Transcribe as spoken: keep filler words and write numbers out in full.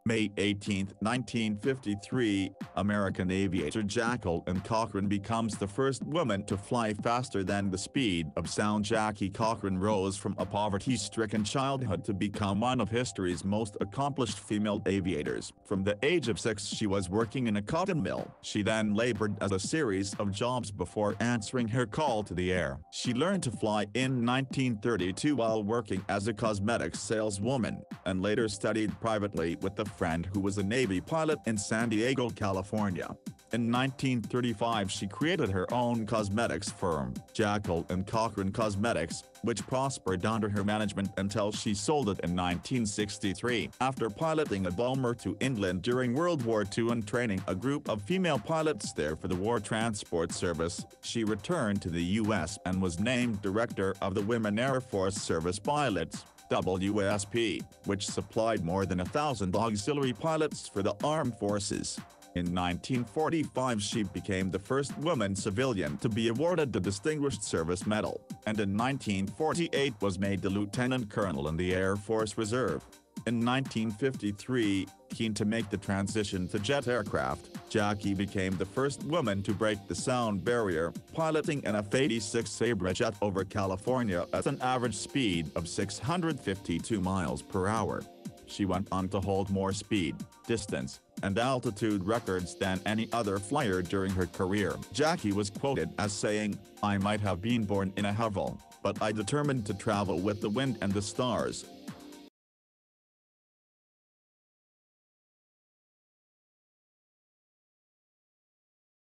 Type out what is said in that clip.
May eighteenth, nineteen fifty-three, American aviator Jacqueline Cochran becomes the first woman to fly faster than the speed of sound. Jackie Cochran rose from a poverty-stricken childhood to become one of history's most accomplished female aviators. From the age of six she was working in a cotton mill. She then labored as a series of jobs before answering her call to the air. She learned to fly in nineteen thirty-two while working as a cosmetics saleswoman, and later studied privately with a friend who was a Navy pilot in San Diego, California. In nineteen thirty-five she created her own cosmetics firm, Jacqueline Cochran Cosmetics, which prospered under her management until she sold it in nineteen sixty-three. After piloting a bomber to England during World War Two and training a group of female pilots there for the War Transport Service, she returned to the U S and was named director of the Women Air Force Service Pilots, W S P, which supplied more than a thousand auxiliary pilots for the armed forces. In nineteen forty-five she became the first woman civilian to be awarded the Distinguished Service Medal, and in nineteen forty-eight was made the lieutenant colonel in the Air Force Reserve. In nineteen fifty-three, keen to make the transition to jet aircraft, Jackie became the first woman to break the sound barrier, piloting an F eighty-six Sabre jet over California at an average speed of six hundred fifty-two miles per hour. She went on to hold more speed, distance, and altitude records than any other flyer during her career. Jackie was quoted as saying, "I might have been born in a hovel, but I determined to travel with the wind and the stars."